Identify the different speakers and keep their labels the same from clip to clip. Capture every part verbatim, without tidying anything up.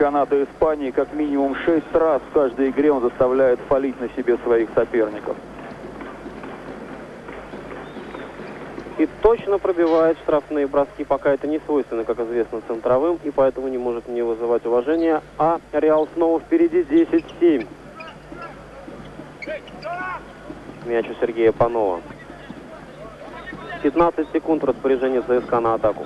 Speaker 1: чемпионата Испании как минимум шесть раз в каждой игре он заставляет фалить на себе своих соперников.
Speaker 2: И точно пробивает штрафные броски, пока это не свойственно, как известно, центровым, и поэтому не может не вызывать уважения. А Реал снова впереди десять семь. Мяч у Сергея Панова. пятнадцать секунд распоряжения ЦСКА на атаку.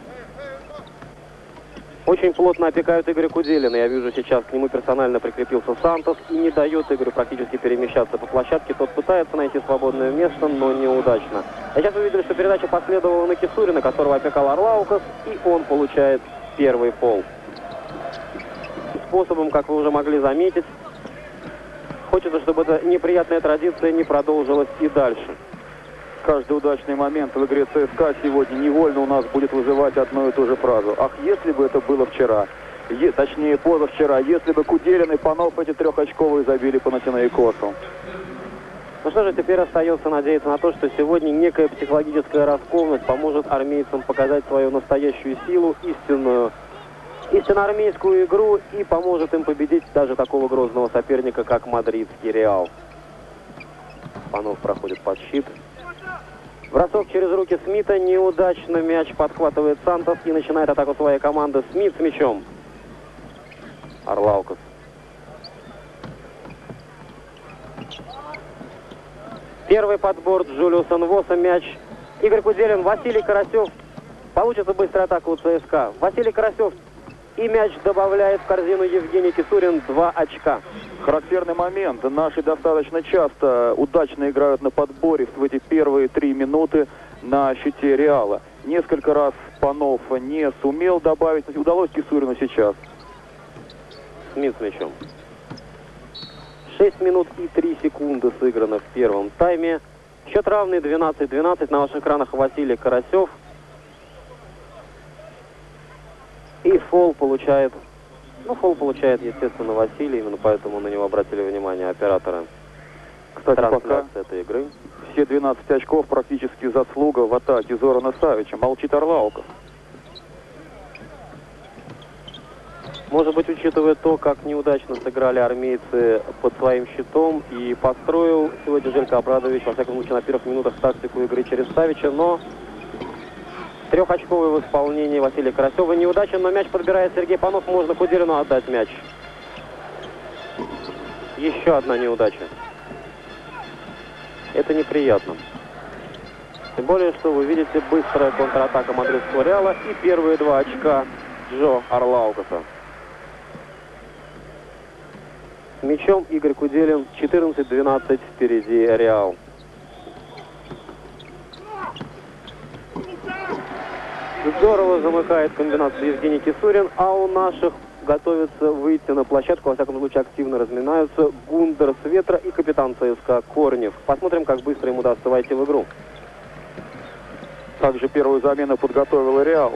Speaker 2: Очень плотно опекают Игоря Куделина. Я вижу, сейчас к нему персонально прикрепился Сантос и не дает Игорю практически перемещаться по площадке. Тот пытается найти свободное место, но неудачно. А сейчас вы видели, что передача последовала на Кисурина, которого опекал Арлаукас, и он получает первый фол. Способом, как вы уже могли заметить, хочется, чтобы эта неприятная традиция не продолжилась и дальше.
Speaker 1: Каждый удачный момент в игре ЦСКА сегодня невольно у нас будет вызывать одну и ту же фразу. Ах, если бы это было вчера, е точнее позавчера, если бы Куделин и Панов эти трехочковые забили по Панатинаикосу.
Speaker 2: Ну что же, теперь остается надеяться на то, что сегодня некая психологическая раскованность поможет армейцам показать свою настоящую силу, истинную, истинно армейскую игру, и поможет им победить даже такого грозного соперника, как мадридский Реал. Панов проходит под щит. Бросок через руки Смита, неудачно мяч подхватывает Сантос и начинает атаку своей команды. Смит с мячом. Арлаукас. Первый подбор Джулиуса Нвоса, мяч. Игорь Куделин, Василий Карасев. Получится быстрая атака у ЦСКА. Василий Карасев. И мяч добавляет в корзину Евгений Кисурин. Два очка.
Speaker 1: Характерный момент. Наши достаточно часто удачно играют на подборе в эти первые три минуты на щите Реала. Несколько раз Панов не сумел добавить. Удалось Кисурину сейчас.
Speaker 2: Смит с мячом. шесть минут и три секунды сыграно в первом тайме. Счет равный двенадцать двенадцать. На ваших экранах Василий Карасев. И фол получает, ну, фол получает, естественно, Василий, именно поэтому на него обратили внимание операторы.
Speaker 1: Кстати, пока
Speaker 2: этой игры.
Speaker 1: Все двенадцать очков практически заслуга в атаке Зорана Савича. Молчит Арлаукас.
Speaker 2: Может быть, учитывая то, как неудачно сыграли армейцы под своим щитом, и построил сегодня Желько Абрадович, во всяком случае, на первых минутах тактику игры через Савича, но... Трехочковый в исполнении Василия Карасева. Неудачен, но мяч подбирает Сергей Панов. Можно Куделину отдать мяч. Еще одна неудача. Это неприятно. Тем более, что вы видите быстрая контратака мадридского Реала и первые два очка Джо Арлаукаса. С мячом Игорь Куделин. четырнадцать двенадцать впереди Реал. Здорово замыкает комбинацию Евгений Кисурин, а у наших готовятся выйти на площадку, во всяком случае активно разминаются Гундер с ветра и капитан ЦСКА Корнев. Посмотрим, как быстро им удастся войти в игру.
Speaker 1: Также первую замену подготовил Реал.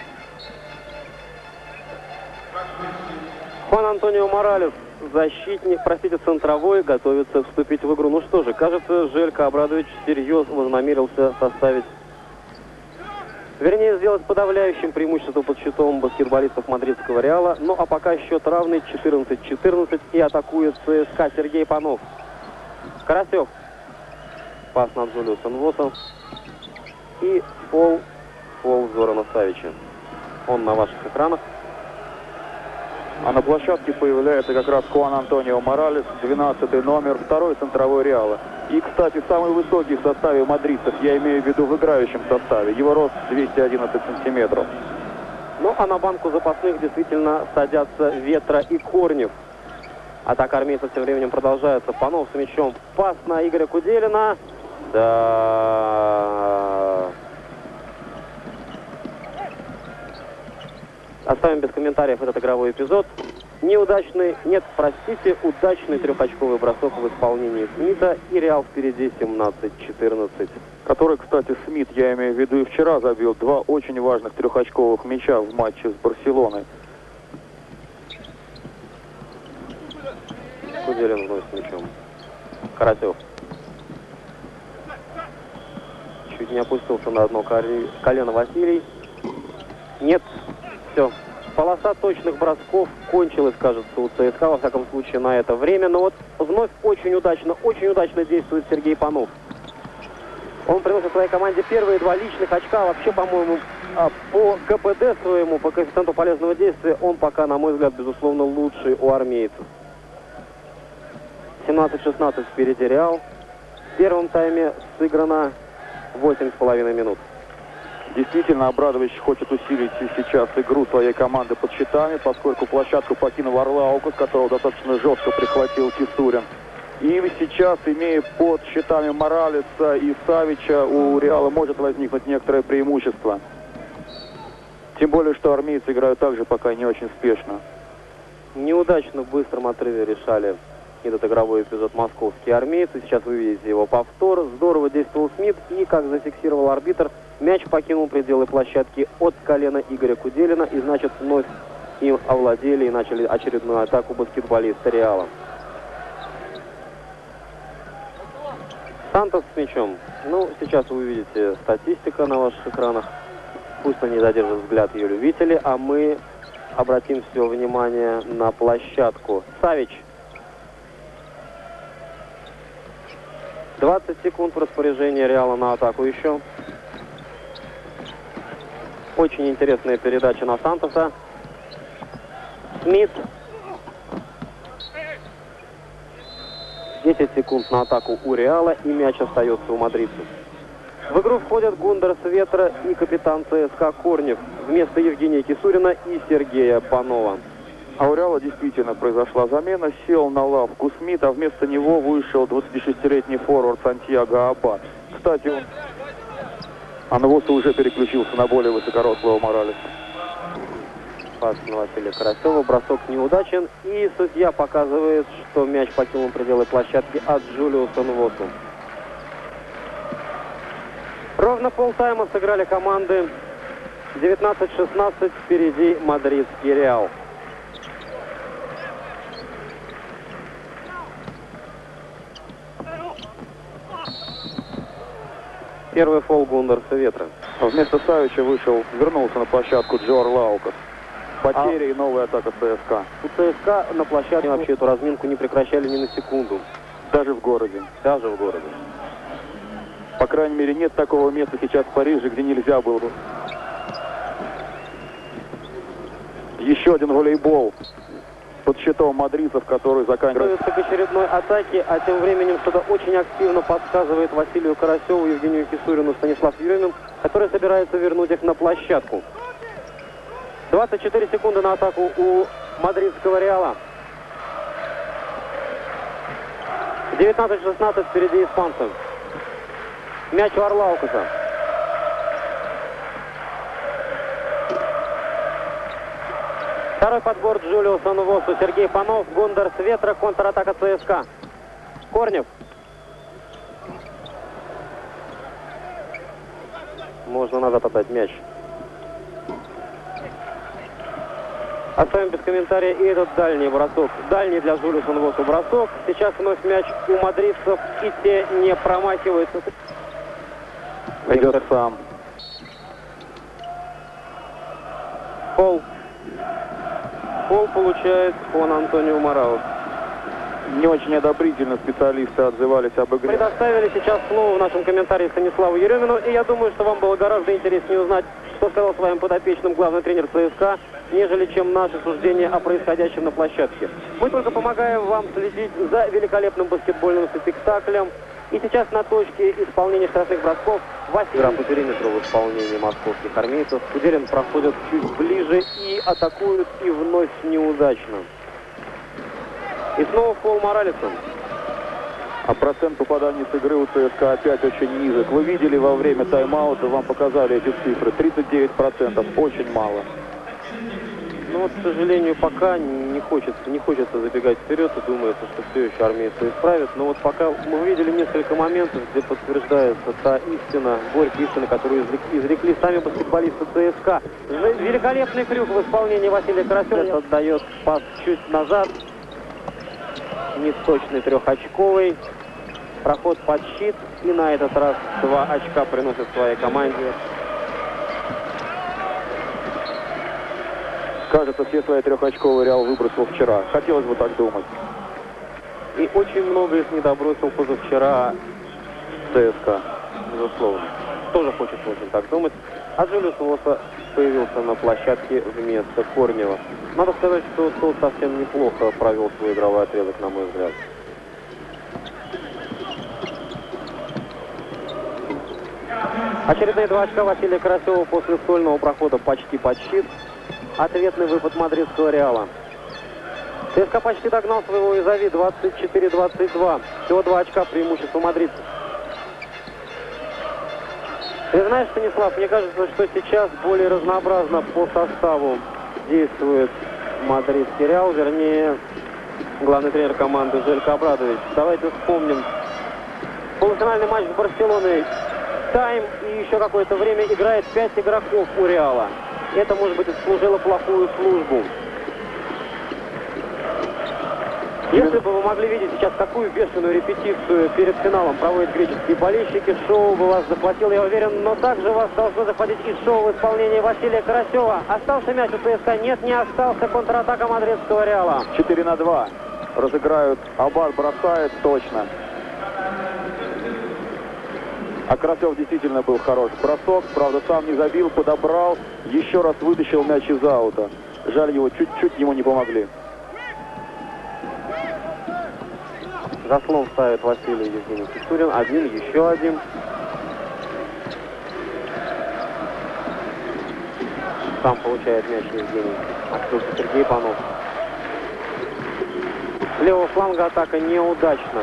Speaker 2: Хуан Антонио Моралес, защитник, простите, центровой, готовится вступить в игру. Ну что же, кажется, Желько Абрадович всерьез вознамерился составить, вернее, сделать подавляющим преимущество под щитом баскетболистов мадридского Реала. Ну а пока счет равный четырнадцать четырнадцать, и атакует ЦСКА Сергей Панов. Карасев. Пас на Джулиуса Нвоса. И фол, фол Зорана Савича. Он на ваших экранах.
Speaker 1: А на площадке появляется как раз Хуан Антонио Моралес, двенадцатый номер, второй центровой Реала. И, кстати, самый высокий в составе мадридцев, я имею в виду в играющем составе. Его рост двести одиннадцать сантиметров.
Speaker 2: Ну, а на банку запасных действительно садятся Ветра и Корнев. Атака армейцев тем временем продолжается. Панов с мячом. Пас на Игоря Куделина. Да... Оставим без комментариев этот игровой эпизод. Неудачный, нет, простите, удачный трехочковый бросок в исполнении Смита. И Реал впереди семнадцать четырнадцать.
Speaker 1: Который, кстати, Смит, я имею в виду, и вчера забил два очень важных трехочковых мяча в матче с Барселоной.
Speaker 2: Куделин вновь с мячом. Карасев. Чуть не опустился на одно колено Василий. Нет. Все. полоса точных бросков кончилась, кажется, у ЦСКА, во всяком случае, на это время. Но вот вновь очень удачно, очень удачно действует Сергей Панов. Он приносит своей команде первые два личных очка. Вообще, по-моему, по КПД своему, по коэффициенту полезного действия, он пока, на мой взгляд, безусловно, лучший у армейцев. семнадцать шестнадцать впереди Реал. В первом тайме сыграно восемь с половиной минут.
Speaker 1: Действительно, Абрадович хочет усилить сейчас игру своей команды под щитами, поскольку площадку покинул Орлаукас, которого достаточно жестко прихватил Кисурин. И сейчас, имея под щитами Моралеса и Савича, у Реала может возникнуть некоторое преимущество. Тем более, что армейцы играют также пока не очень спешно.
Speaker 2: Неудачно в быстром отрыве решали этот игровой эпизод московские армейцы. Сейчас вы видите его повтор. Здорово действовал Смит, и, как зафиксировал арбитр, мяч покинул пределы площадки от колена Игоря Куделина, и, значит, вновь им овладели и начали очередную атаку баскетболиста Реала. Сантос с мячом. Ну, сейчас вы увидите статистика на ваших экранах. Пусть они задержат взгляд ее любители, а мы обратим все внимание на площадку. Савич. двадцать секунд в распоряжении Реала на атаку еще. Очень интересная передача на Сантоса. Смит. десять секунд на атаку у Реала, и мяч остается у мадридцев. В игру входят Гундер Светра и капитан ЦСКА Корнев вместо Евгения Кисурина и Сергея Панова.
Speaker 1: А у Реала действительно произошла замена. Сел на лавку Смит, а вместо него вышел двадцатишестилетний форвард Сантьяго Аббат. Кстати, он... Анвоса уже переключился на более высокорослого Моралеса.
Speaker 2: Пас на Василия Карасева. Бросок неудачен. И судья показывает, что мяч покинул пределы площадки от Джулиуса Нвосу. Ровно полтайма сыграли команды. девятнадцать шестнадцать впереди мадридский Реал. Первый фол Гундерса Ветра.
Speaker 1: Вместо Савича вышел, вернулся на площадку Джо Орлаукас. Потери а... и новая атака ЦСКА.
Speaker 2: У ЦСКА на площадке вообще эту разминку не прекращали ни на секунду.
Speaker 1: Даже в городе.
Speaker 2: Даже в городе.
Speaker 1: По крайней мере, нет такого места сейчас в Париже, где нельзя было бы. Еще один волейбол под щитом мадридцев, который заканчивается.
Speaker 2: Готовится к очередной атаке, а тем временем что-то очень активно подсказывает Василию Карасеву, Евгению Кисурину, Станислав Еремин, который собирается вернуть их на площадку. двадцать четыре секунды на атаку у мадридского Реала. девятнадцать шестнадцать впереди испанцев. Мяч у Орлаукаса. Второй подбор Джулиуса Нвосу. Сергей Панов, Гундер Светра, контратака ЦСКА. Корнев. Можно назад отдать мяч. Оставим без комментария и этот дальний бросок. Дальний для Джулиуса Нвосу бросок. Сейчас вновь мяч у мадридцев, и те не промахиваются.
Speaker 1: Идет сам.
Speaker 2: Фол. Фол получает Хуан Антонио Моралес.
Speaker 1: Не очень одобрительно специалисты отзывались об игре.
Speaker 2: Предоставили сейчас слово в нашем комментарии Станиславу Еремину, и я думаю, что вам было гораздо интереснее узнать, что сказал своим подопечным главный тренер ЦСКА, нежели чем наши суждения о происходящем на площадке. Мы только помогаем вам следить за великолепным баскетбольным спектаклем. И сейчас на точке исполнения штрафных бросков Василий. Игра по периметру в исполнении московских армейцев. Куделин проходит чуть ближе и атакуют, и вновь неудачно. И снова фол Моралеса.
Speaker 1: А процент попаданий с игры у ЦСКА опять очень низок. Вы видели во время тайм-аута, вам показали эти цифры. тридцать девять процентов, очень мало.
Speaker 2: Ну вот, к сожалению, пока не хочется, не хочется забегать вперед и думается, что все еще армейцы исправят. Но вот пока мы видели несколько моментов, где подтверждается та истина, горькая истина, которую изрекли, изрекли сами баскетболисты ЦСКА. Великолепный крюк в исполнении Василия Карасева. Отдает пас чуть назад. Неточный трехочковый. Проход под щит. И на этот раз два очка приносят своей команде.
Speaker 1: Кажется, все свои трехочковые Реал выбросил вчера. Хотелось бы так думать.
Speaker 2: И очень много их не добросил позавчера ЦСКА, безусловно. Тоже хочется очень так думать. А Джулиус Воса появился на площадке вместо Корнева. Надо сказать, что тот совсем неплохо провел свой игровой отрезок, на мой взгляд. Очередные два очка Василия Карасева после сольного прохода почти под щит. Ответный выпад мадридского Реала. ЦСКА почти догнал своего визави двадцать четыре двадцать два. Всего два очка преимущества мадридцев. Ты знаешь, Станислав, мне кажется, что сейчас более разнообразно по составу действует мадридский Реал, вернее, главный тренер команды Желько Обрадович. Давайте вспомним полуфинальный матч с Барселоной. Тайм и еще какое-то время играет пять игроков у Реала. Это, может быть, отслужило плохую службу. Если бы вы могли видеть сейчас, какую бешеную репетицию перед финалом проводят греческие болельщики, шоу бы вас захватило, я уверен, но также вас должно захватить и шоу в исполнении Василия Карасева. Остался мяч у ЦСКА? Нет, не остался. Контратака мадридского Реала.
Speaker 1: четыре на два. Разыграют. Аббат бросает точно. А Карасев действительно был хорош. Бросок, правда, сам не забил, подобрал, еще раз вытащил мяч из аута. Жаль, его чуть-чуть ему не помогли.
Speaker 2: Заслон ставит Василий Евгений Кисурин. Один, еще один. Сам получает мяч Евгений. Открылся Сергей Панов. С левого фланга атака неудачна.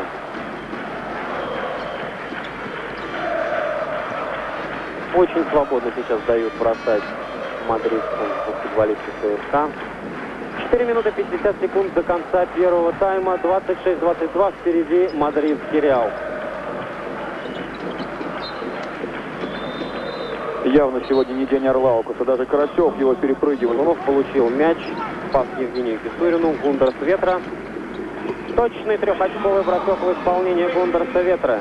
Speaker 2: Очень свободно сейчас дают бросать мадридским баскетболистам ЦСКА. четыре минуты пятьдесят секунд до конца первого тайма. двадцать шесть двадцать два впереди мадридский Реал.
Speaker 1: Явно сегодня не день Орлаукаса. Даже Карасев его перепрыгивал.
Speaker 2: Гунов получил мяч. Пас Евгению Кисурину. Гундерс Ветра. Точный трехочковый бросок в исполнении Гундерса Ветра.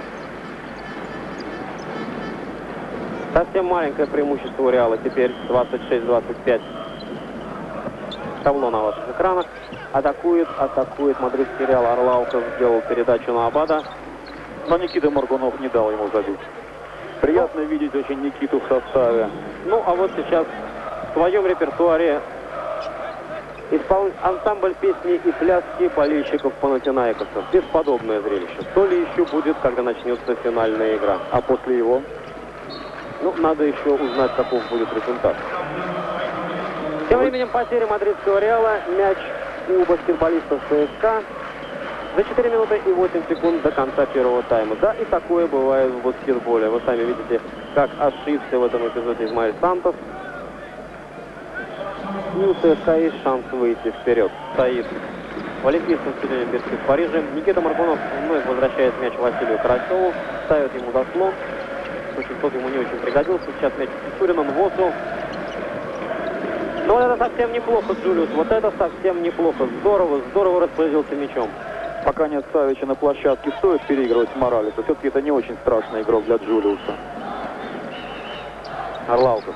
Speaker 2: Совсем маленькое преимущество у Реала. Теперь двадцать шесть двадцать пять. Табло на ваших экранах. Атакует, атакует мадридский Реал. Орлаукас сделал передачу на Абада.
Speaker 1: Но Никита Моргунов не дал ему забить. Приятно ну, видеть очень Никиту в составе.
Speaker 2: Ну, а вот сейчас в своем репертуаре испол... ансамбль песни и пляски болельщиков Панатинаикоса. Бесподобное зрелище. То ли еще будет, когда начнется финальная игра.
Speaker 1: А после его?
Speaker 2: Ну, надо еще узнать, каков будет результат. Тем временем потеря мадридского Реала. Мяч у баскетболистов ЦСКА. За четыре минуты и восемь секунд до конца первого тайма. Да, и такое бывает в баскетболе. Вы сами видите, как ошибся в этом эпизоде Измаэль Сантос. И у ЦСКА есть шанс выйти вперед. Стоит в Олимпийском стадионе Бирки в Париже. Никита Моргунов вновь возвращает мяч Василию Карасеву. Ставит ему заслон. Очень тот ему не очень пригодился. Сейчас мяч Кисурину, Восу. Но вот это совсем неплохо, Джулиус. Вот это совсем неплохо. Здорово, здорово распорядился мячом.
Speaker 1: Пока нет Савича на площадке, стоит переигрывать Моралеса. Все-таки это не очень страшный игрок для Джулиуса.
Speaker 2: Орлаукас.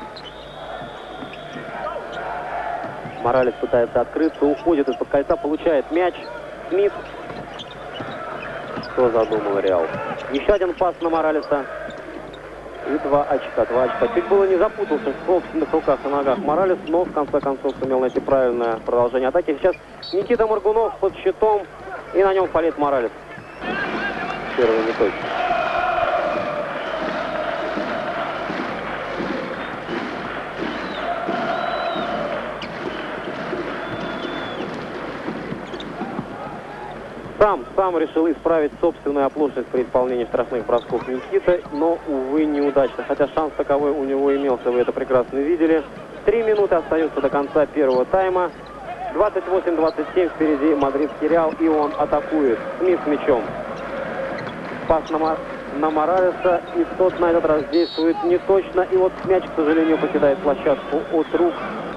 Speaker 2: Моралес пытается открыться, уходит из-под кольца, получает мяч. Смит. Что задумал Реал? Еще один пас на Моралеса. И два очка, два очка. Чуть было не запутался в собственных руках и ногах Моралес, но в конце концов сумел найти правильное продолжение атаки. Сейчас Никита Моргунов под щитом, и на нем палит Моралес. Первый не точно. Сам, сам решил исправить собственную оплошность при исполнении штрафных бросков Никита, но, увы, неудачно. Хотя шанс таковой у него имелся, вы это прекрасно видели. Три минуты остаются до конца первого тайма. двадцать восемь двадцать семь впереди мадридский Реал, и он атакует. Смит с мячом. Пас на, Мор... на Моралеса, и тот на этот раз действует не точно. И вот мяч, к сожалению, покидает площадку от рук.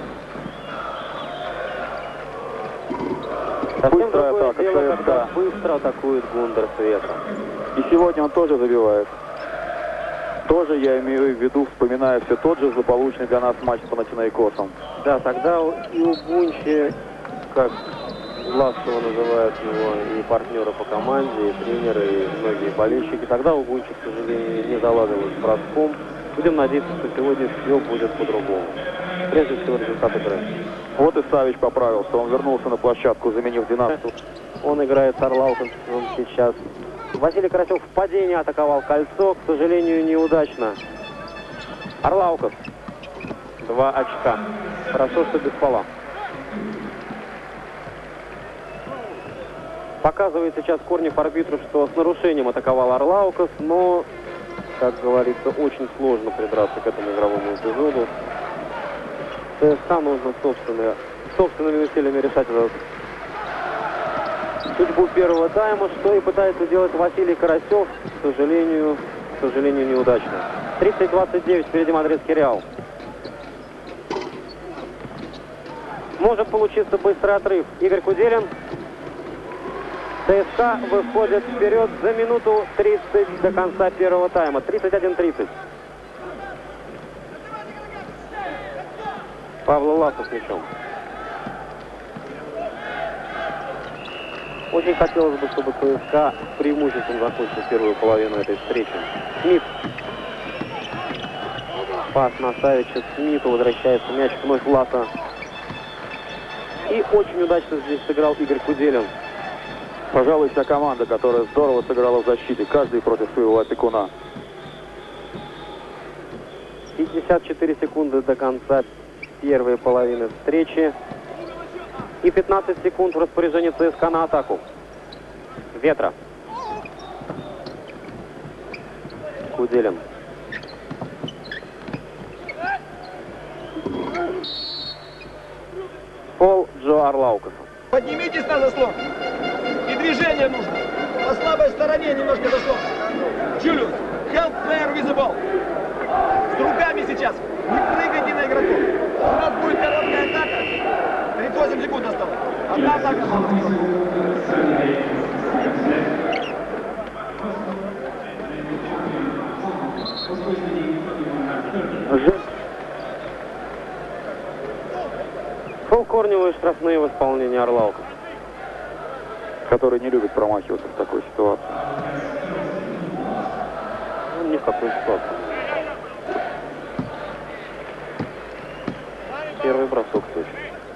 Speaker 2: Совсем
Speaker 1: Быстрая
Speaker 2: другое
Speaker 1: атака,
Speaker 2: дело, когда
Speaker 1: ЦСКА.
Speaker 2: быстро атакует Гундерс Ветра.
Speaker 1: И сегодня он тоже забивает. Тоже я имею в виду, вспоминая все тот же злополучный для нас матч с Панатинаикосом.
Speaker 2: Да, тогда и у Бунчи, как ласково называют его и партнеры по команде, и тренеры, и многие болельщики, тогда у Бунчи, к сожалению, не заладилось с броском. Будем надеяться, что сегодня все будет по-другому. Прежде всего, результат игры.
Speaker 1: Вот и Савич поправился. Он вернулся на площадку, заменив двенадцатого.
Speaker 2: Он играет с Арлаукасом сейчас. Василий Карасев в падении атаковал кольцо. К сожалению, неудачно. Арлаукас. Два очка. Хорошо, что без фола. Показывает сейчас Корнев арбитру, что с нарушением атаковал Арлаукас, но, как говорится, очень сложно придраться к этому игровому эпизоду. ЦСКА нужно собственно, собственными усилиями решать этот судьбу первого тайма, что и пытается делать Василий Карасев, к сожалению, к сожалению, неудачно. тридцать двадцать девять впереди мадридский Реал. Может получиться быстрый отрыв. Игорь Куделин. ЦСКА выходит вперед за минуту тридцать до конца первого тайма. тридцать один тридцать. Павел Ласов с мячом. Очень хотелось бы, чтобы ЦСКА с преимуществом закончил первую половину этой встречи. Смит. Пас на Савича Смиту. Возвращается мяч вновь Ласа. И очень удачно здесь сыграл Игорь Куделин.
Speaker 1: Пожалуй, вся команда, которая здорово сыграла в защите. Каждый против своего опекуна.
Speaker 2: пятьдесят четыре секунды до конца первой половины встречи. И пятнадцать секунд в распоряжении ЦСКА на атаку. Ветра. Куделин. Фол Джо Арлаукаса.
Speaker 3: Поднимитесь на заслон. И движение нужно. По слабой стороне немножко заслон. Джулиус, help player with the ball. С руками сейчас. Не прыгайте на игроков. У нас будет короткая атака. тридцать восемь секунд осталось. Одна атака.
Speaker 2: Фол Корнева и штрафные в исполнении Арлаукаса,
Speaker 1: Который не любит промахиваться в такой ситуации.
Speaker 2: Ну, ни в какой ситуации. Первый бросок точно.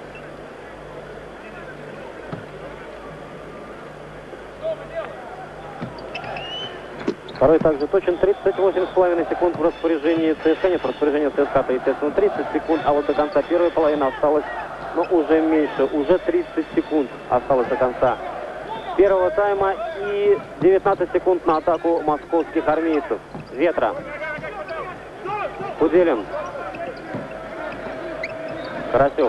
Speaker 2: Второй также точен. тридцать восемь с половиной секунд в распоряжении ЦСКА. Нет, в распоряжении ЦСКА-то, естественно, тридцать секунд. А вот до конца первой половины осталось, но уже меньше. Уже тридцать секунд осталось до конца первого тайма. И девятнадцать секунд на атаку московских армейцев. Ветра. Куделин. Карасев.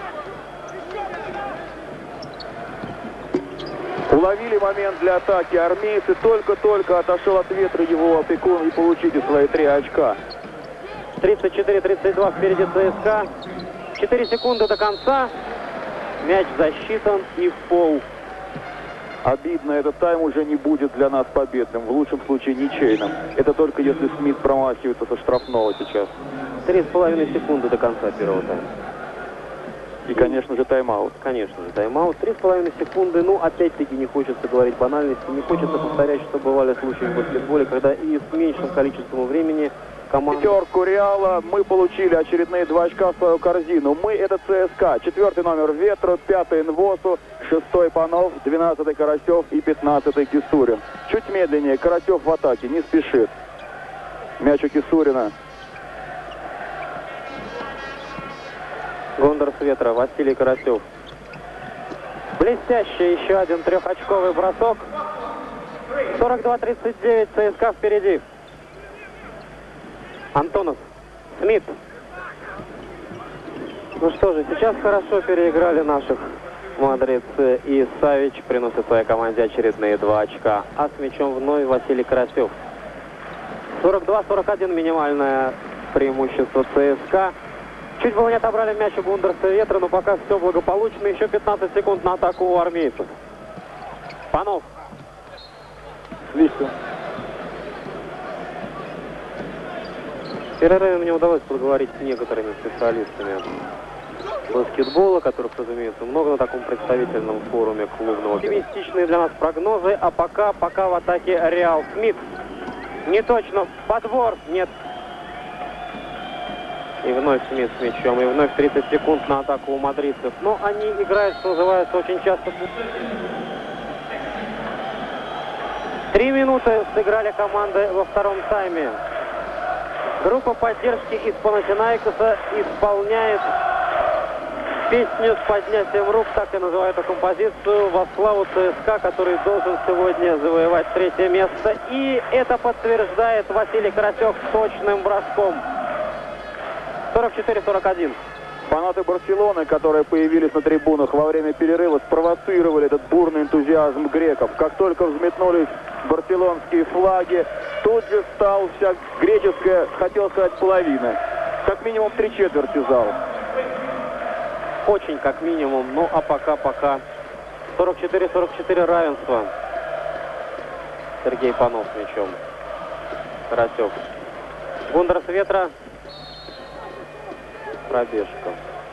Speaker 1: Уловили момент для атаки армейцы. Только-только отошел от Ветра его опекун. И получите свои три очка.
Speaker 2: тридцать четыре тридцать два впереди ЦСКА. четыре секунды до конца. Мяч засчитан и в пол.
Speaker 1: Обидно, этот тайм уже не будет для нас победным. В лучшем случае ничейным. Это только если Смит промахивается со штрафного сейчас.
Speaker 2: Три с половиной секунды до конца первого тайма.
Speaker 1: И, конечно же, тайм-аут.
Speaker 2: Конечно же, тайм-аут. Три с половиной секунды. Ну, опять-таки, не хочется говорить банальности. Не хочется повторять, что бывали случаи в баскетболе, когда и с меньшим количеством времени команда...
Speaker 1: Пятерку Реала. Мы получили очередные два очка в свою корзину. Мы — это ЦСКА. Четвертый номер Ветру, пятый Нвосу, шестой Панов, двенадцатый Карасев и пятнадцатый Кисурин. Чуть медленнее. Карасев в атаке. Не спешит. Мяч у Кисурина.
Speaker 2: Гондор с Ветра. Василий Карасев. Блестящий еще один трехочковый бросок. сорок два тридцать девять. ЦСКА впереди. Антонов. Смит. Ну что же, сейчас хорошо переиграли наших мадрицы. И Савич приносит своей команде очередные два очка. А с мячом вновь Василий Карасев. сорок два сорок один минимальное преимущество ЦСКА. Чуть было не отобрали мяч у Гундерса и Ветра, но пока все благополучно. Еще пятнадцать секунд на атаку у армейцев. Панов.
Speaker 1: Свисту.
Speaker 2: В перерыве мне удалось поговорить с некоторыми специалистами баскетбола, которых, разумеется, много на таком представительном форуме клубного. Оптимистичные для нас прогнозы, а пока, пока в атаке Реал. Смит. Не точно. Подбор. Нет. И вновь Смит с мячом. И вновь тридцать секунд на атаку у мадридцев. Но они играют, что называется, очень часто. Три минуты сыграли команды во втором тайме. Группа поддержки из Панатинаикоса исполняет песню с поднятием рук, так и называют эту композицию, во славу ЦСКА, который должен сегодня завоевать третье место. И это подтверждает Василий Карасев точным броском. сорок четыре сорок один.
Speaker 1: Фанаты Барселоны, которые появились на трибунах во время перерыва, спровоцировали этот бурный энтузиазм греков. Как только взметнулись барселонские флаги, тут же стал вся греческая, хотел сказать, половина. Как минимум три четверти зала.
Speaker 2: Очень как минимум, ну а пока-пока сорок четыре сорок четыре равенство. Сергей Панов с мячом. Карасев. Гундерс Ветра. Пробежка.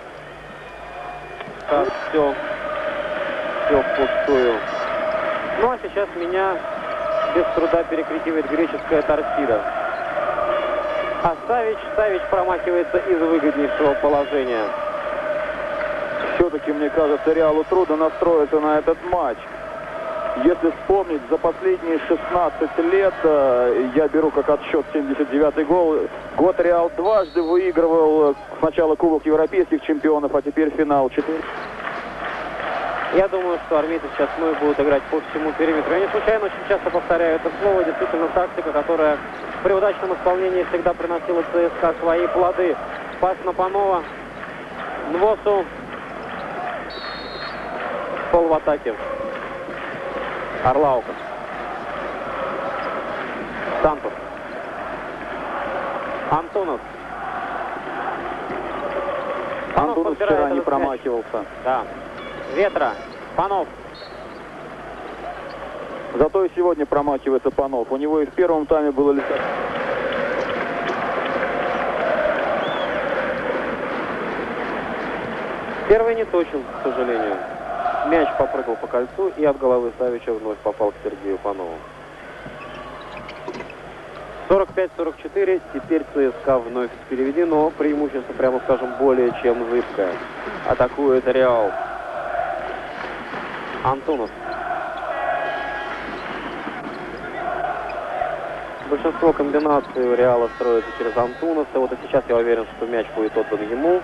Speaker 2: Так, все. Все впустую. Ну а сейчас меня без труда перекрикивает греческая торпеда. А Савич, Савич промахивается из выгоднейшего положения.
Speaker 1: Все-таки, мне кажется, Реалу трудно настроиться на этот матч. Если вспомнить, за последние шестнадцать лет, я беру как отсчет семьдесят девятый гол, год Реал дважды выигрывал сначала Кубок Европейских чемпионов, а теперь финал. четыре.
Speaker 2: Я думаю, что армейцы сейчас вновь будут играть по всему периметру. Я не случайно очень часто повторяю это слово. Действительно, тактика, которая при удачном исполнении всегда приносила ЦСКА свои плоды. Пас на Панова. Нвосу. Пол в атаке. Орлаукас. Сантос. Антонов.
Speaker 1: Антонов вчера не промахивался.
Speaker 2: Да. Ветра. Панов.
Speaker 1: Зато и сегодня промахивается Панов. У него и в первом тайме было летать.
Speaker 2: Первый не точен, к сожалению. Мяч попрыгал по кольцу и от головы Савича вновь попал к Сергею Панову. сорок пять сорок четыре. Теперь ЦСКА вновь впереди, но преимущество, прямо скажем, более чем зыбкое. Атакует Реал. Антонов. Большинство комбинаций у Реала строится через Антонова. Вот и сейчас я уверен, что мяч будет отдан ему.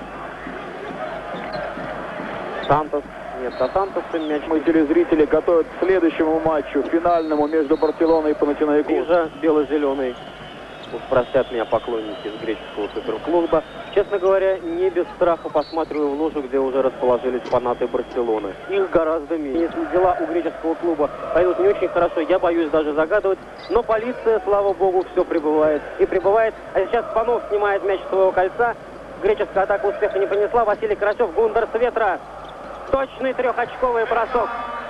Speaker 2: Сантос. Нет, до Сантоса мяч.
Speaker 1: Мы, телезрители, готовят к следующему матчу, финальному между Барселоной и Панатинаикосом.
Speaker 2: Пижа, бело-зеленый. Уж простят меня поклонники из греческого суперклуба. Честно говоря, не без страха посматриваю в ложу, где уже расположились фанаты Барселоны. Их гораздо меньше. Если дела у греческого клуба пойдут не очень хорошо, я боюсь даже загадывать. Но полиция, слава богу, все прибывает. И прибывает. А сейчас Панов снимает мяч с своего кольца. Греческая атака успеха не понесла. Василий Карасев, Гундерс Ветра. Точный трехочковый бросок.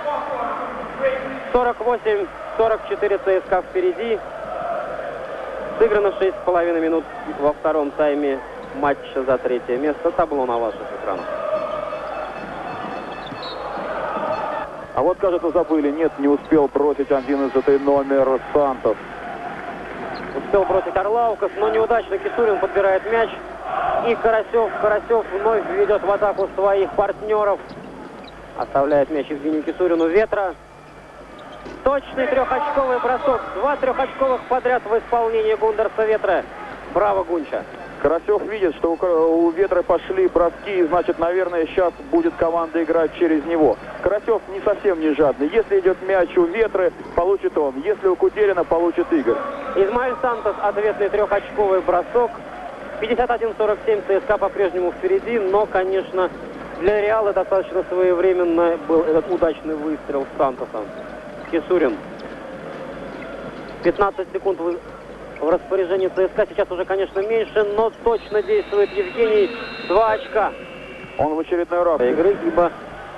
Speaker 2: сорок восемь сорок четыре ЦСКА впереди. Сыграно шесть с половиной минут во втором тайме матча за третье место. Табло на ваших экранах.
Speaker 1: А вот, кажется, забыли. Нет, не успел бросить одиннадцатый номер Сантос.
Speaker 2: Успел бросить Орлаукас, но неудачно Кисурин подбирает мяч. И Карасев, Карасев вновь ведет в атаку своих партнеров. Оставляет мяч Евгению Кисурину. Ветра. Точный трехочковый бросок. Два трехочковых подряд в исполнении Гундерса Ветра. Браво, Гунча.
Speaker 1: Карасев видит, что у, у Ветра пошли броски, и, значит, наверное, сейчас будет команда играть через него. Карасев не совсем не жадный. Если идет мяч у Ветры, получит он. Если у Куделина, получит Игорь.
Speaker 2: Измаэль Сантос, ответный трехочковый бросок. пятьдесят один сорок семь. ЦСКА по-прежнему впереди, но, конечно, для Реала достаточно своевременно был этот удачный выстрел Сантоса. Кисурин. пятнадцать секунд в, в распоряжении ЦСКА. Сейчас уже, конечно, меньше, но точно действует Евгений. Два очка.
Speaker 1: Он в очередной раз.
Speaker 2: Игры, ибо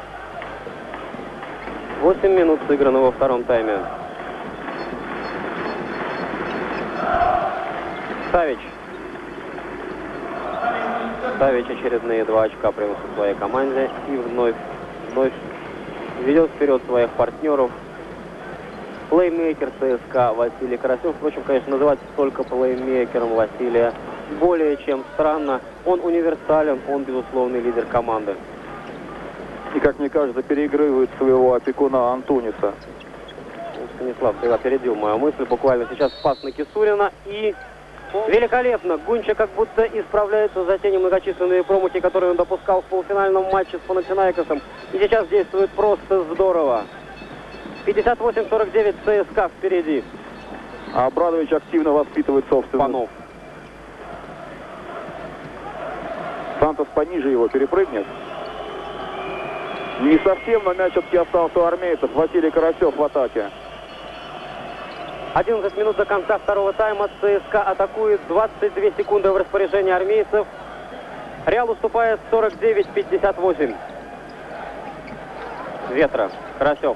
Speaker 2: восемь минут сыграно во втором тайме. Савич. Савич очередные два очка приносит своей команде и вновь, вновь ведет вперед своих партнеров. Плеймейкер ЦСКА Василий Карасев. Впрочем, конечно, называть только плеймейкером Василия более чем странно. Он универсален, он безусловный лидер команды.
Speaker 1: И, как мне кажется, переигрывает своего опекуна Антуниса.
Speaker 2: Станислав, ты опередил мою мысль. Буквально сейчас пас на Кисурина и... Великолепно! Гунча как будто исправляется за те немногочисленные промахи, которые он допускал в полуфинальном матче с Панатинаикосом. И сейчас действует просто здорово. пятьдесят восемь сорок девять ЦСКА впереди.
Speaker 1: А Абрадович активно воспитывает собственных.
Speaker 2: Панов.
Speaker 1: Сантос пониже его перепрыгнет. Не совсем, но мяч все-таки остался у армейцев. Василий Карасев в атаке.
Speaker 2: одиннадцать минут до конца второго тайма. ЦСКА атакует. двадцать две секунды в распоряжении армейцев. Реал уступает сорок девять пятьдесят восемь. Ветра. Карасев.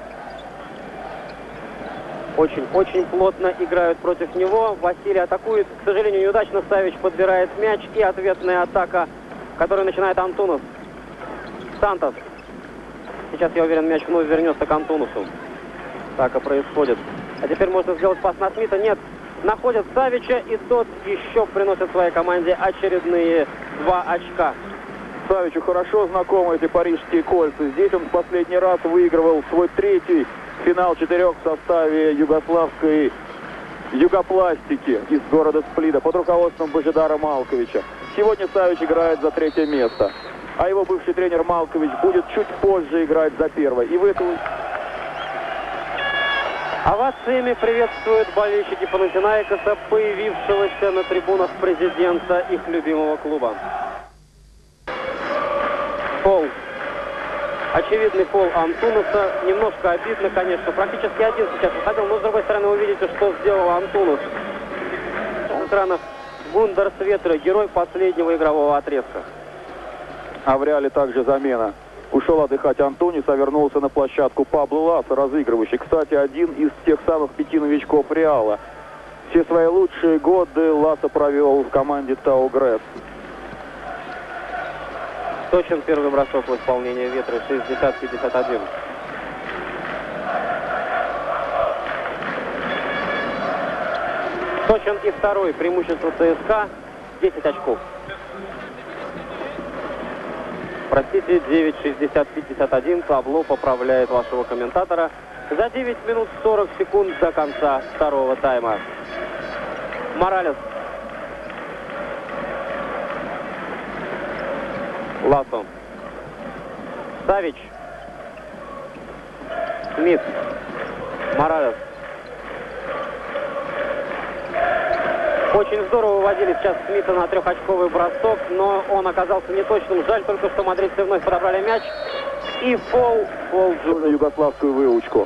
Speaker 2: Очень-очень плотно играют против него. Василий атакует. К сожалению, неудачно. Савич подбирает мяч. И ответная атака, которую начинает Антунов. Сантос. Сейчас, я уверен, мяч вновь вернется к Антунусу. Так и происходит. А теперь можно сделать пас на Смита. Нет. Находят Савича, и тот еще приносит своей команде очередные два очка.
Speaker 1: Савичу хорошо знакомы эти парижские кольца. Здесь он в последний раз выигрывал свой третий финал четырех в составе югославской югопластики из города Сплита под руководством Божидара Малковича. Сегодня Савич играет за третье место. А его бывший тренер Малкович будет чуть позже играть за первое. И в эту...
Speaker 2: Овациями приветствуют болельщики Панатинаикоса, появившегося на трибунах президента их любимого клуба. Фол. Очевидный фол Антунуса. Немножко обидно, конечно. Практически один сейчас выходил, но с другой стороны вы видите, что сделал Антунус. С экранов Гундарс Ветра, герой последнего игрового отрезка.
Speaker 1: А в Реале также замена. Ушел отдыхать Антунис, а вернулся на площадку Пабло Ласса, разыгрывающий. Кстати, один из тех самых пяти новичков Реала. Все свои лучшие годы Ласса провел в команде Тау Гресс.
Speaker 2: Точен первый бросок в исполнении Ветра, шестьдесят пятьдесят один. Точен и второй, преимущество ЦСКА, десять очков. Простите, девять шестьдесят пятьдесят один. Табло поправляет вашего комментатора. За девять минут сорок секунд до конца второго тайма. Моралес. Лассо. Савич. Смит. Моралес. Очень здорово выводили сейчас Смита на трехочковый бросок, но он оказался неточным. Жаль только, что мадридцы вновь подобрали мяч. И фол. Фол
Speaker 1: на югославскую выучку.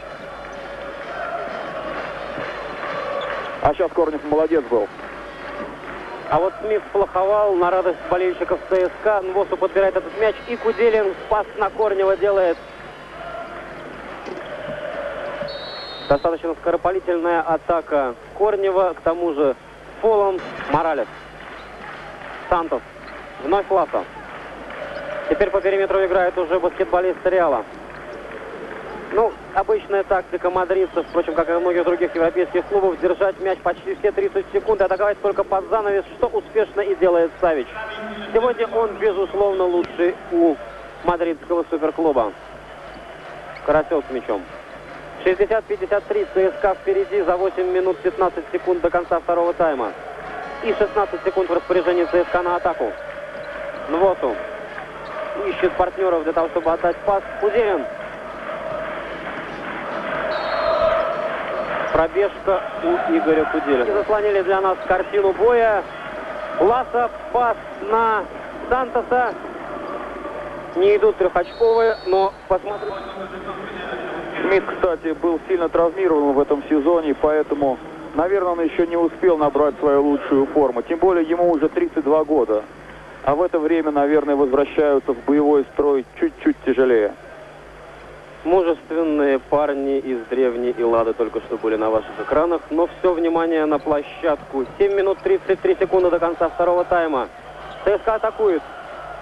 Speaker 1: А сейчас Корнев молодец был.
Speaker 2: А вот Смит сплоховал на радость болельщиков ЦСКА. Нвосу подбирает этот мяч. И Куделин пас на Корнева делает. Достаточно скоропалительная атака Корнева. К тому же фолом Моралес. Сантос. Вновь Ласса. Теперь по периметру играет уже баскетболист Реала. Ну, обычная тактика мадридцев, впрочем, как и многих других европейских клубов, держать мяч почти все тридцать секунд и атаковать только под занавес, что успешно и делает Савич. Сегодня он, безусловно, лучший у мадридского суперклуба. Карасев с мячом. шестьдесят пятьдесят три. ЦСКА впереди за восемь минут пятнадцать секунд до конца второго тайма. И шестнадцать секунд в распоряжении ЦСКА на атаку. Нвосу ищет партнеров для того, чтобы отдать пас. Куделин. Пробежка у Игоря Куделина. Заслонили для нас картину боя. Ласса, пас на Сантоса. Не идут трехочковые, но посмотрим.
Speaker 1: Смит, кстати, был сильно травмирован в этом сезоне, поэтому, наверное, он еще не успел набрать свою лучшую форму. Тем более ему уже тридцать два года. А в это время, наверное, возвращаются в боевой строй чуть-чуть тяжелее.
Speaker 2: Мужественные парни из древней Эллады только что были на ваших экранах. Но все внимание на площадку. семь минут тридцать три секунды до конца второго тайма. ЦСКА атакует.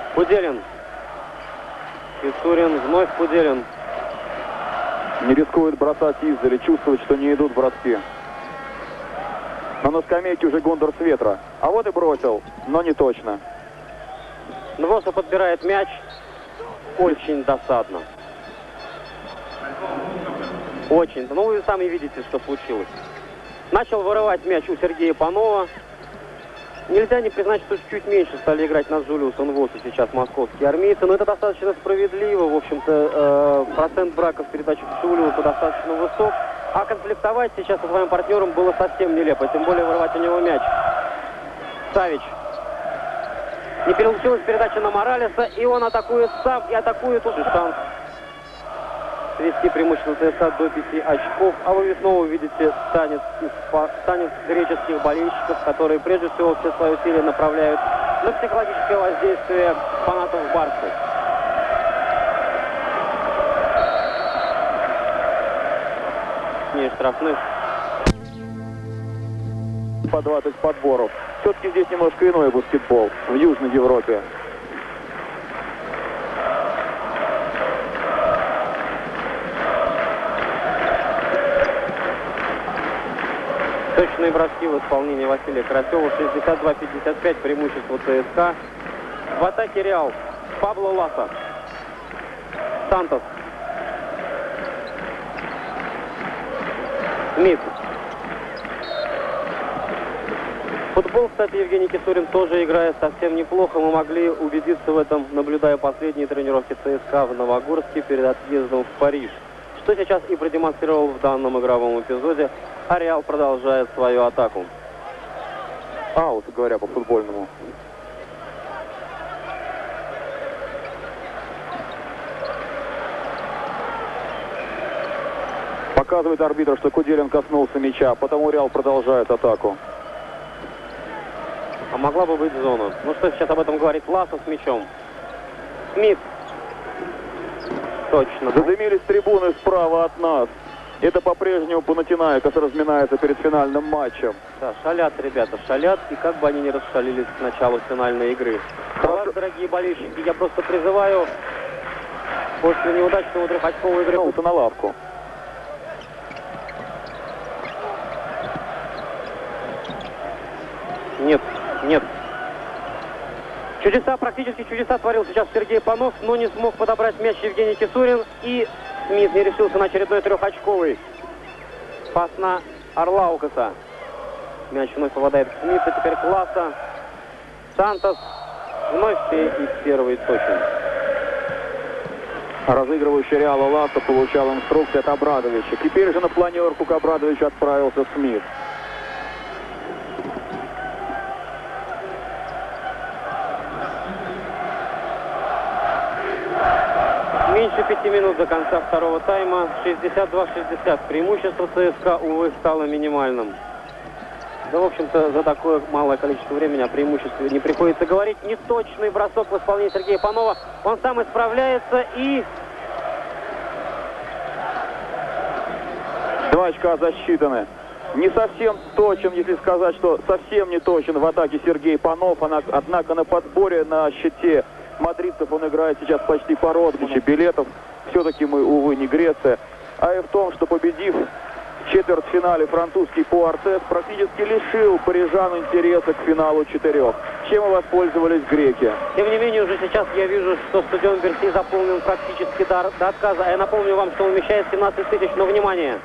Speaker 2: Куделин. Пиццурин, вновь Куделин.
Speaker 1: Не рискует бросать издали, чувствует, что не идут броски. Но на скамейке уже Гундер с ветра. А вот и бросил, но не точно.
Speaker 2: Нвосов подбирает мяч. Очень досадно. Очень. Ну, вы сами видите, что случилось. Начал вырывать мяч у Сергея Панова. Нельзя не признать, что чуть меньше стали играть на Джулиуса Нвоса сейчас московские армейцы. Но это достаточно справедливо. В общем-то, э, процент браков в передаче Джулиуса достаточно высок. А конфликтовать сейчас со своим партнером было совсем нелепо. Тем более вырывать у него мяч. Савич. Не получилась передача на Моралеса. И он атакует сам. И атакует уже шанс свести преимущество ЦСКА до пяти очков. А вы снова увидите танец, из, танец греческих болельщиков, которые прежде всего все свое усилие направляют на психологическое воздействие фанатов Барсы. Не штрафных.
Speaker 1: По двадцать подборов. Все-таки здесь немножко иной баскетбол в Южной Европе.
Speaker 2: Точные броски в исполнении Василия Карасева. шестьдесят два пятьдесят пять преимущество ЦСКА. В атаке Реал. Пабло Ласа. Сантос. Смит. Футбол, кстати, Евгений Кисурин тоже играет совсем неплохо. Мы могли убедиться в этом, наблюдая последние тренировки ЦСКА в Новогорске перед отъездом в Париж. Что сейчас и продемонстрировал в данном игровом эпизоде. А Реал продолжает свою атаку.
Speaker 1: Аут, говоря по-футбольному. Показывает арбитр, что Куделин коснулся мяча, потому Реал продолжает атаку.
Speaker 2: А могла бы быть зона. Ну что сейчас об этом говорит Ласа с мячом. Смит. Точно.
Speaker 1: Задымились трибуны справа от нас. Это по-прежнему Панатинаикос разминается перед финальным матчем.
Speaker 2: Да, шалят ребята, шалят. И как бы они ни расшалились к началу финальной игры. А вас, дорогие болельщики, я просто призываю после неудачного трехочковой игры
Speaker 1: вернулся на лавку.
Speaker 2: Нет, нет. Чудеса, практически чудеса творил сейчас Сергей Панов, но не смог подобрать мяч Евгений Кисурин. И Смит не решился на очередной трехочковый. Пас на Орлаукаса. Мяч вновь попадает к Смиту, теперь к Ласа. Сантос. Вновь и первый точен.
Speaker 1: Разыгрывающий Реала Ласа получал инструкции от Абрадовича. Теперь же на планерку к Абрадовичу отправился Смит.
Speaker 2: Меньше пяти минут до конца второго тайма. шестьдесят два шестьдесят. Преимущество ЦСКА, увы, стало минимальным. Да, в общем-то, за такое малое количество времени о преимуществе не приходится говорить. Неточный бросок в исполнении Сергея Панова. Он сам исправляется и...
Speaker 1: Два очка засчитаны. Не совсем точен, если сказать, что совсем не точен в атаке Сергей Панов. Однако на подборе на щите мадридцев он играет сейчас почти по роскоши билетов. Все-таки мы, увы, не Греция. А и в том, что победив в четвертьфинале французский Пуартес практически лишил парижан интереса к финалу четырех. Чем и воспользовались греки.
Speaker 2: Тем не менее, уже сейчас я вижу, что стадион Берси заполнен практически до, до отказа. А я напомню вам, что он вмещает семнадцать тысяч. Но внимание!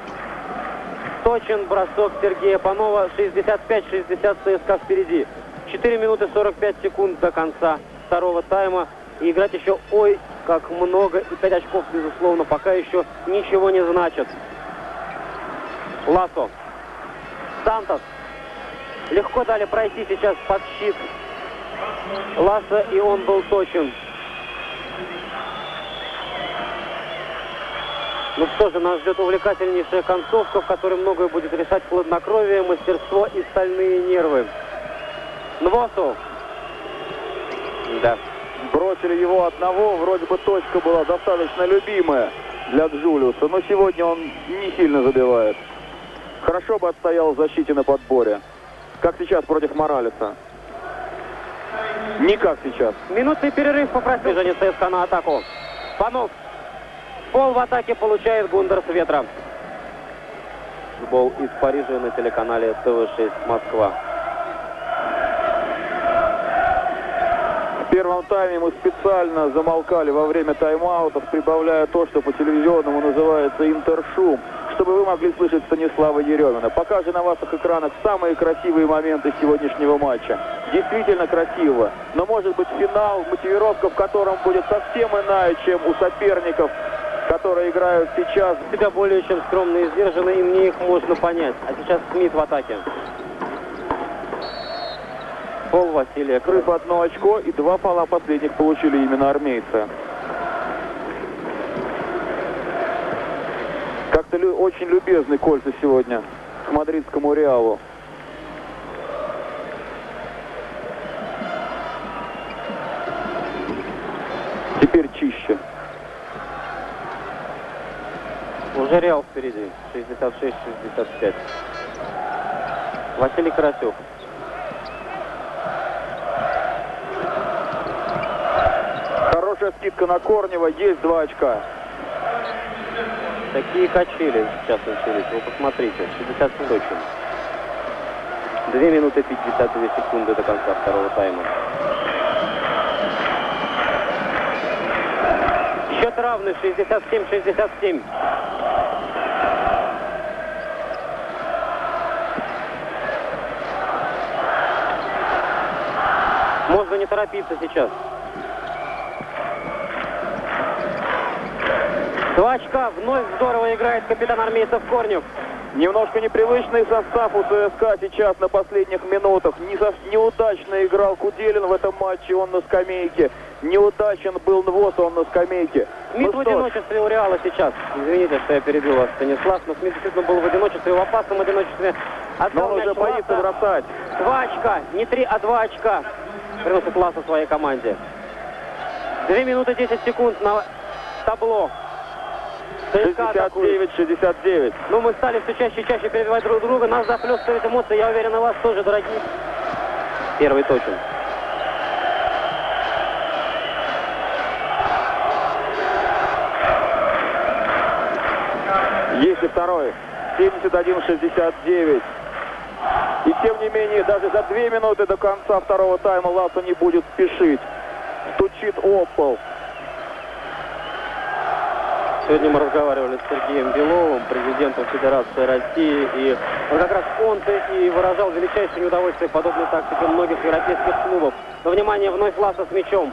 Speaker 2: Точен бросок Сергея Панова. шестьдесят пять шестьдесят ЦСКА впереди. четыре минуты сорок пять секунд до конца второго тайма. И играть еще ой как много. И пять очков, безусловно, пока еще ничего не значит. Ласо. Сантос. Легко дали пройти сейчас под щит Ласа, и он был точен. Ну что же, нас ждет увлекательнейшая концовка, в которой многое будет решать хладнокровие, мастерство и стальные нервы. Нвосу. Да.
Speaker 1: Бросили его одного, вроде бы точка была достаточно любимая для Джулиуса, но сегодня он не сильно забивает. Хорошо бы отстоял в защите на подборе, как сейчас против Моралеса. Не как сейчас.
Speaker 2: Минутный перерыв попросил движение ЦСКА на атаку. Панов. Пол в атаке получает Гундерс Ветра. Футбол из Парижа на телеканале Т В шесть Москва.
Speaker 1: В первом тайме мы специально замолкали во время тайм-аутов, прибавляя то, что по телевизионному называется интершум, чтобы вы могли слышать Станислава Еремина. Пока же на ваших экранах самые красивые моменты сегодняшнего матча. Действительно красиво, но может быть финал, мотивировка в котором будет совсем иная, чем у соперников, которые играют сейчас.
Speaker 2: Себя более чем скромно и сдержанно, и мне их можно понять. А сейчас Смит в атаке. Пол Василия.
Speaker 1: Крыв одно очко, и два фола последних получили именно армейцы. Как-то лю очень любезны кольца сегодня к мадридскому Реалу. Теперь чище.
Speaker 2: Уже Реал впереди. шестьдесят шесть шестьдесят пять. Василий Карасев.
Speaker 1: Хорошая скидка на Корнева. Есть два очка.
Speaker 2: Такие качели сейчас начались. Вы посмотрите. шестьдесят семь точно. две минуты пятьдесят две секунды до конца второго тайма. Счет равный. шестьдесят семь шестьдесят семь. Можно не торопиться сейчас. Два очка. Вновь здорово играет капитан армейцев Корнев.
Speaker 1: Немножко непривычный состав у ЦСКА сейчас на последних минутах. Не со... Неудачно играл Куделин в этом матче, он на скамейке. Неудачен был Нвоз, он на скамейке.
Speaker 2: Смит
Speaker 1: ну
Speaker 2: в одиночестве у Реала сейчас. Извините, что я перебил вас, Станислав, но Смит действительно был в одиночестве, в опасном одиночестве.
Speaker 1: Но он уже боится бросать.
Speaker 2: Два очка. Не три, а два очка. Приносит Ласо своей команде. Две минуты десять секунд на табло.
Speaker 1: шестьдесят девять шестьдесят девять.
Speaker 2: Ну, мы стали все чаще и чаще перебивать друг друга. Нас захлестывают эмоции. Я уверен, и вас тоже, дорогие. Первый точен.
Speaker 1: Есть и второй. семьдесят один шестьдесят девять. И тем не менее, даже за две минуты до конца второго тайма Ласо не будет спешить. Стучит об пол.
Speaker 2: Сегодня мы разговаривали с Сергеем Беловым, президентом Федерации России, и вот как раз он-то и выражал величайшее неудовольствие подобной тактике многих европейских клубов. Но, внимание, вновь Ласо с мячом.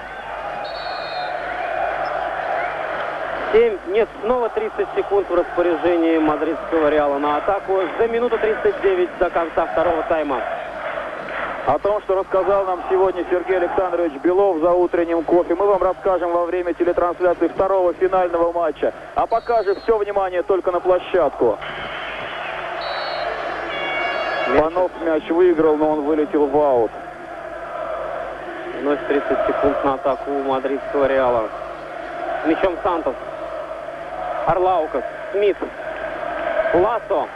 Speaker 2: семь, нет, снова тридцать секунд в распоряжении мадридского Реала на атаку. За минуту тридцать девять до конца второго тайма.
Speaker 1: О том, что рассказал нам сегодня Сергей Александрович Белов за утренним кофе, мы вам расскажем во время телетрансляции второго финального матча. А пока же все внимание только на площадку. Панов мяч выиграл, но он вылетел в аут.
Speaker 2: Вновь тридцать секунд на атаку у мадридского Реала. С мячом Сантос. Арлаукас. Смит. Ласо.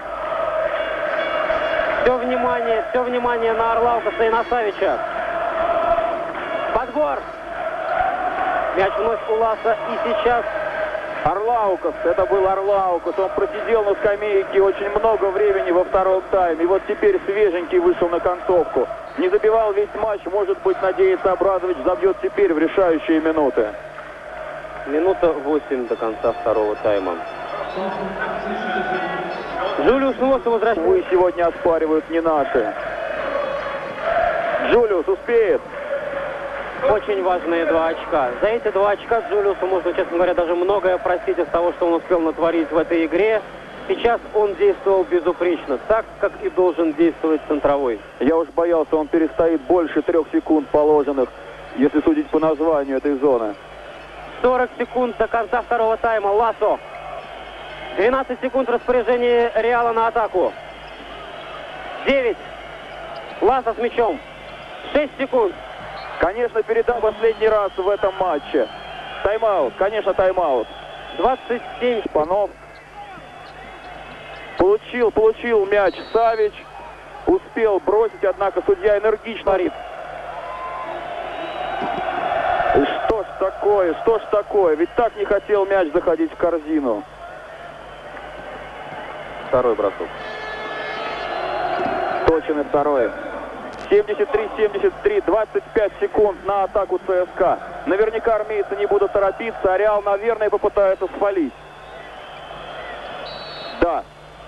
Speaker 2: Все внимание, все внимание на Арлаукаса и на Савича. Подбор. Мяч вновь у Ласа. И сейчас
Speaker 1: Арлаукас. Это был Арлаукас. Он просидел на скамейке очень много времени во втором тайме. И вот теперь свеженький вышел на концовку. Не забивал весь матч. Может быть, надеется, Абрадович забьет теперь в решающие минуты.
Speaker 2: Минута восемь до конца второго тайма. Джулиус Нвоз возвращается.
Speaker 1: Вы сегодня оспаривают не наши. Джулиус успеет.
Speaker 2: Очень важные два очка. За эти два очка Джулиусу можно, честно говоря, даже многое простить из того, что он успел натворить в этой игре. Сейчас он действовал безупречно, так, как и должен действовать центровой.
Speaker 1: Я уж боялся, он перестоит больше трех секунд положенных, если судить по названию этой зоны.
Speaker 2: сорок секунд до конца второго тайма. Ласо. двенадцать секунд в распоряжении Реала на атаку. девять. Ласо с мячом. шесть секунд.
Speaker 1: Конечно, передал последний раз в этом матче. Тайм-аут. Конечно, тайм-аут.
Speaker 2: двадцать семь.
Speaker 1: Панов. Получил, получил мяч Савич. Успел бросить, однако судья энергично. такое? Что ж такое? Ведь так не хотел мяч заходить в корзину.
Speaker 2: Второй бросок.
Speaker 1: Точен и второй. семьдесят три семьдесят три, двадцать пять секунд на атаку ЦСКА. Наверняка армейцы не будут торопиться, а Реал, наверное, попытается свалить. Да.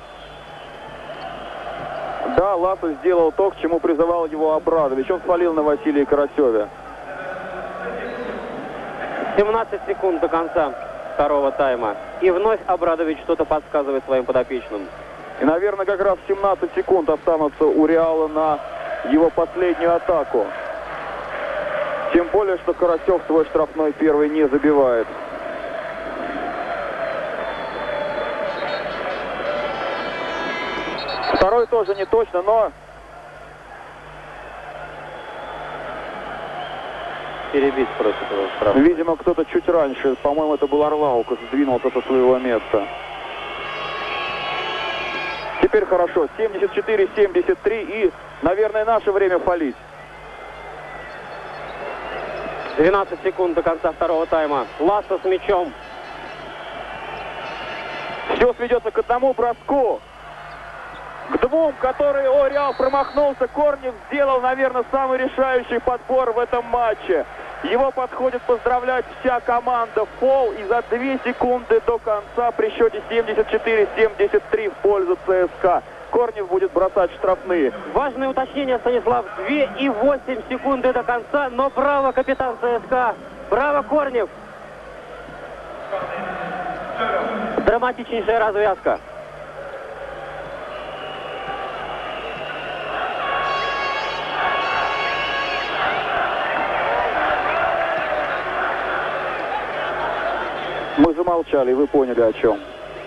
Speaker 1: Да, Ласса сделал то, к чему призывал его Абрадович. Он свалил на Василия Карасеве.
Speaker 2: семнадцать секунд до конца второго тайма. И вновь Абрадович что-то подсказывает своим подопечным.
Speaker 1: И, наверное, как раз семнадцать секунд останутся у Реала на его последнюю атаку. Тем более, что Карасев свой штрафной первый не забивает. Второй тоже не точно, но...
Speaker 2: Перебить просит его штраф.
Speaker 1: Видимо, кто-то чуть раньше, по-моему, это был Орлаукас, сдвинулся со своего места. Теперь хорошо. семьдесят четыре семьдесят три и, наверное, наше время фалить.
Speaker 2: двенадцать секунд до конца второго тайма. Ласса с мячом.
Speaker 1: Все сведется к одному броску. К двум, которые, о, Реал промахнулся. Корнев сделал, наверное, самый решающий подбор в этом матче. Его подходит поздравлять вся команда. Фол, и за две секунды до конца при счете семьдесят четыре семьдесят три в пользу ЦСКА. Корнев будет бросать штрафные.
Speaker 2: Важное уточнение, Станислав. две и восемь секунды до конца, но браво, капитан ЦСКА. Браво, Корнев. Драматичнейшая развязка.
Speaker 1: Мы замолчали, вы поняли, о чем.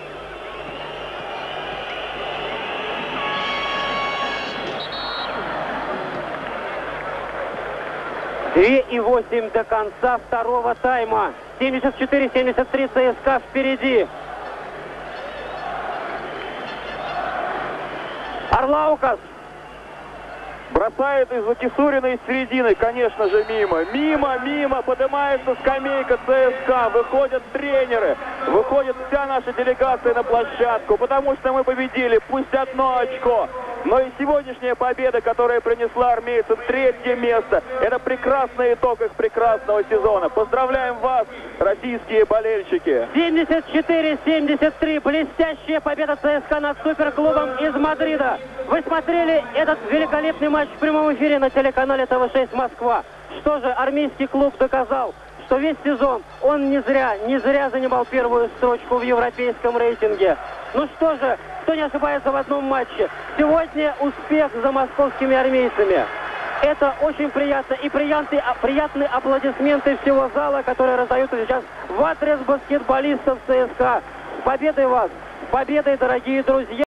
Speaker 2: две и восемь до конца второго тайма. семьдесят четыре семьдесят три ЦСКА впереди. Орлаукас.
Speaker 1: Бросает из-за Кисурина из середины, конечно же, мимо. Мимо, мимо, поднимается скамейка ЦСКА, выходят тренеры, выходит вся наша делегация на площадку, потому что мы победили, пусть одно очко. Но и сегодняшняя победа, которая принесла армейцам третье место, это прекрасный итог их прекрасного сезона. Поздравляем вас, российские болельщики.
Speaker 2: семьдесят четыре семьдесят три. Блестящая победа ЦСКА над суперклубом из Мадрида. Вы смотрели этот великолепный матч в прямом эфире на телеканале Т В шесть Москва. Что же, армейский клуб доказал, что весь сезон он не зря, не зря занимал первую строчку в европейском рейтинге. Ну что же, кто не ошибается в одном матче? Сегодня успех за московскими армейцами. Это очень приятно. И приятные, приятные аплодисменты всего зала, которые раздаются сейчас в адрес баскетболистов ЦСКА. С победой вас! С победой, дорогие друзья!